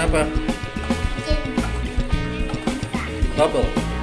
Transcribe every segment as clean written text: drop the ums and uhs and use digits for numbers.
apa? Bubble.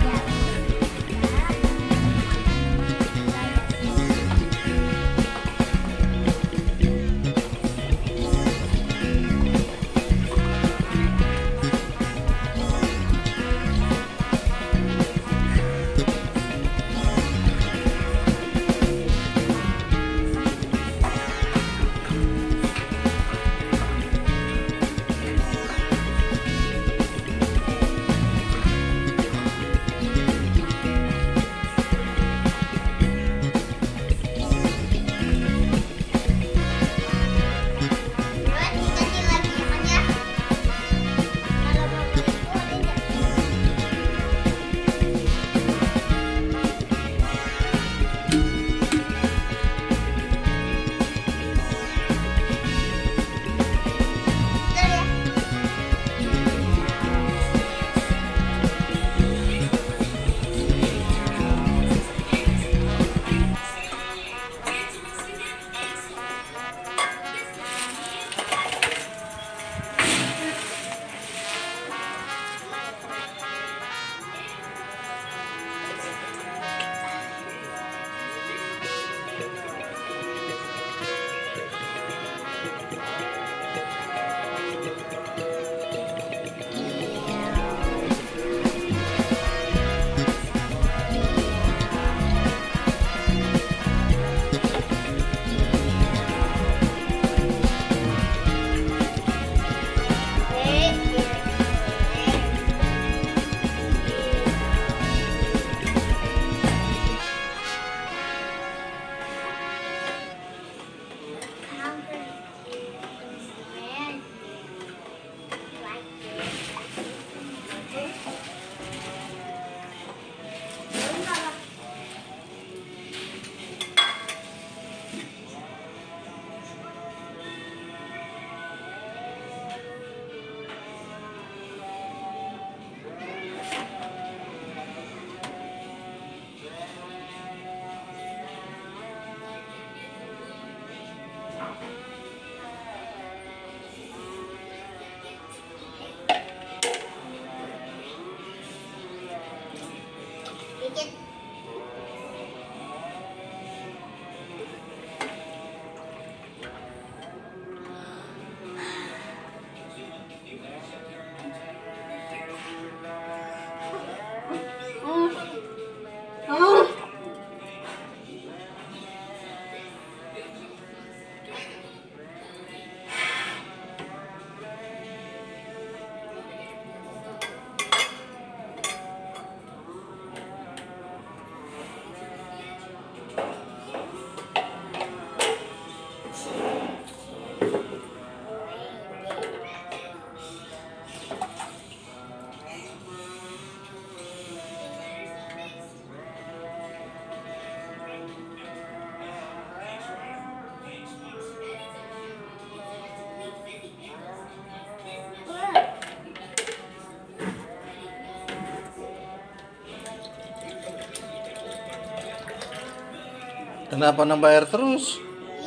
Kenapa nambah air terus?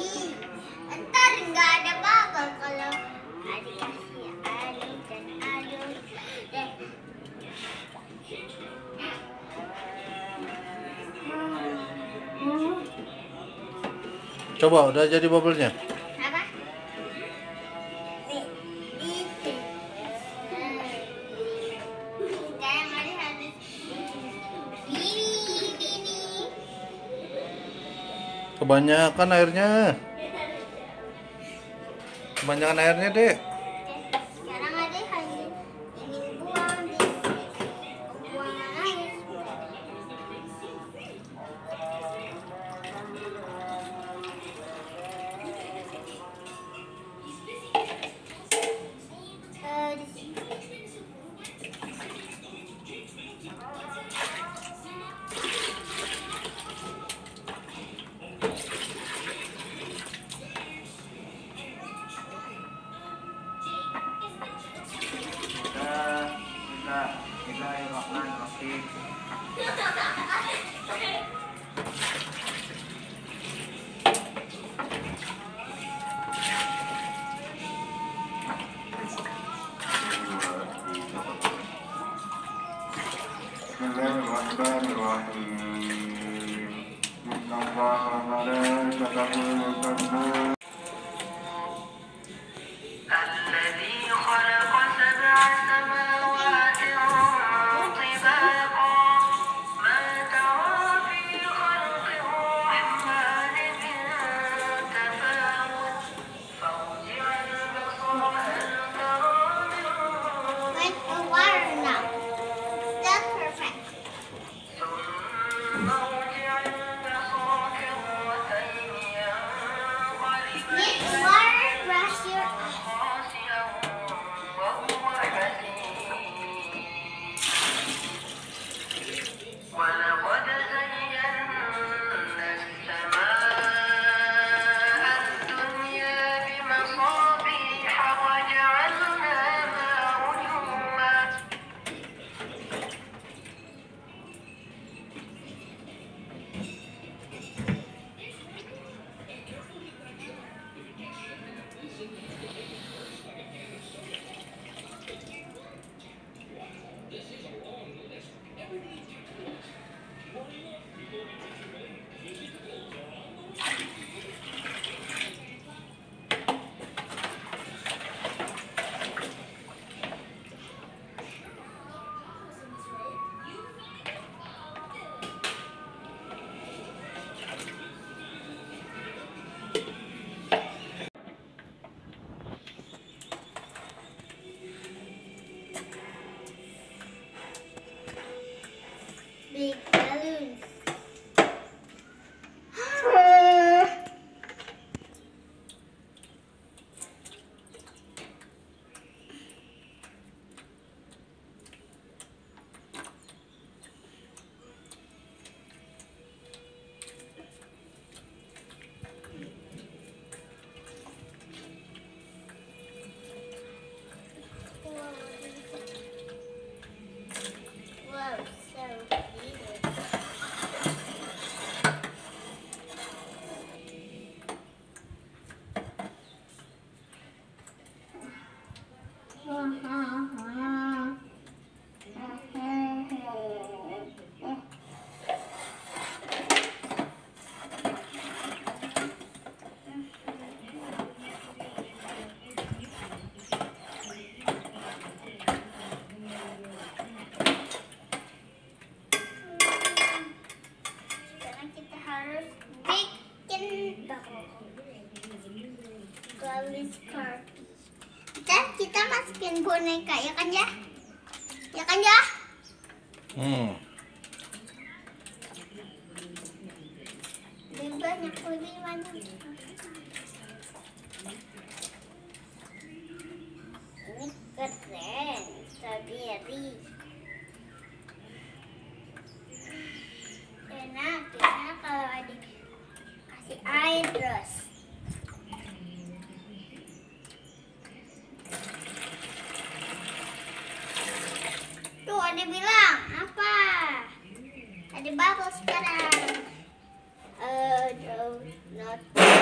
Ntar nggak ada bakal kalau adik kasih aduk dan aduk. Coba, udah jadi bubble-nya? Apa? Nih, itu. Sekarang ada habis. Ini. Kebanyakan airnya. Kebanyakan airnya, Dek. Sekarang ada hanya ingin buang di buangan air. Di sini. الذي خلق سبع سماوات طباقا ما ترى في خلق الرحمن من تفاوت فارجع البصر هل ترى من Like a water now. That's perfect. ثم ارجع البصر كرتين ينقلب Need water, brush your eyes. خاسئا وهو حسير ولقد زينا السماء الدنيا بمصابيح وجعلناها رجوما Big balloons. Whoa, so beautiful. Sekarang kita harus bikin galis party. Kita masukin boneka ya kan ya? Ya kan ya? Lebih banyak lebih mana? Ini keren, strawberry. Enak kalau adik kasih air terus. Tuh ada bilang apa? Ada bubble sekarang. No, not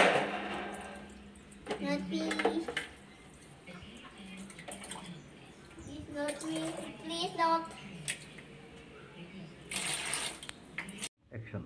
me. Please not me. Please not. Action.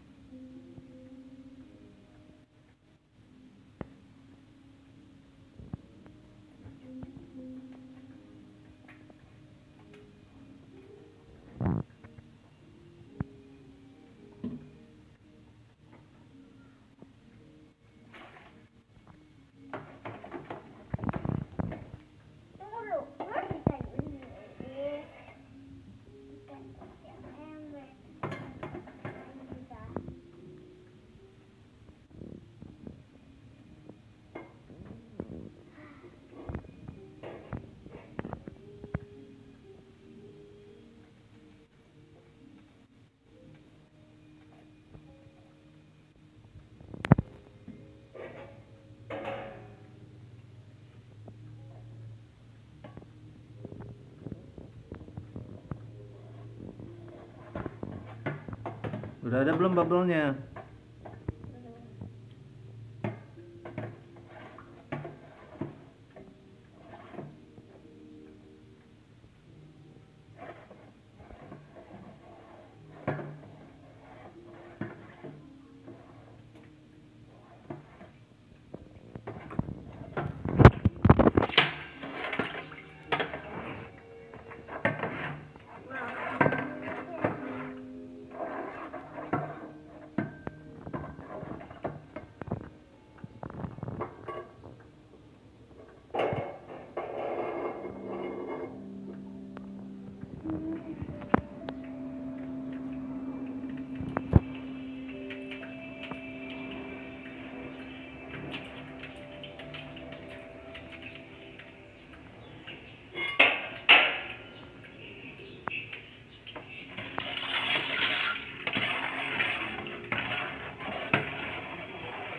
Udah ada belum bubble-nya?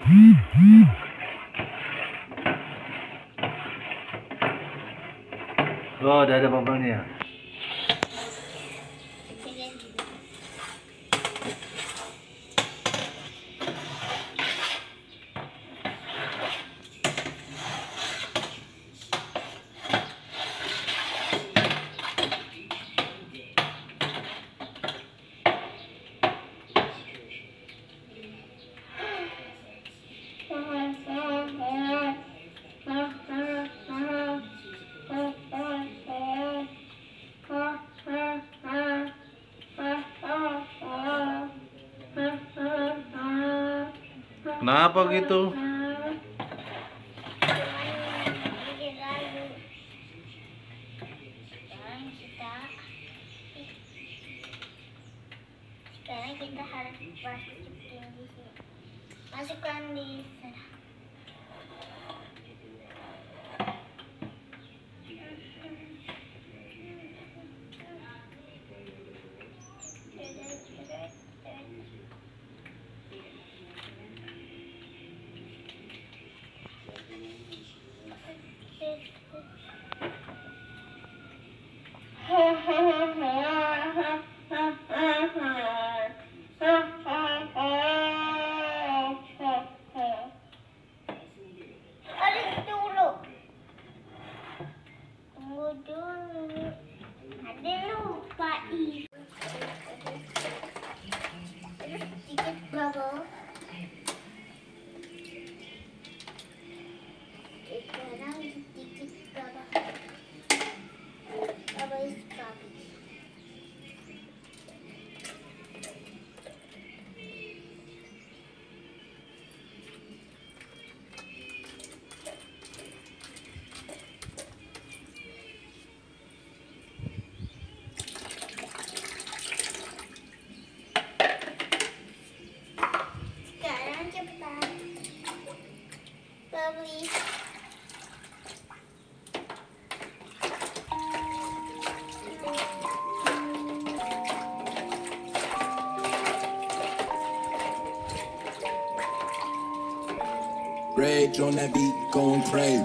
Oh, udah ada bubble-nya. Kenapa gitu? Sekarang kita harus masukin di sini. Masukkan di sana. Ada lupa ini. Terus sedikit bubble. Sekarang sedikit bubble. Bubble is bubble. Lovely. Rage on that beat, going crazy.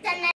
channel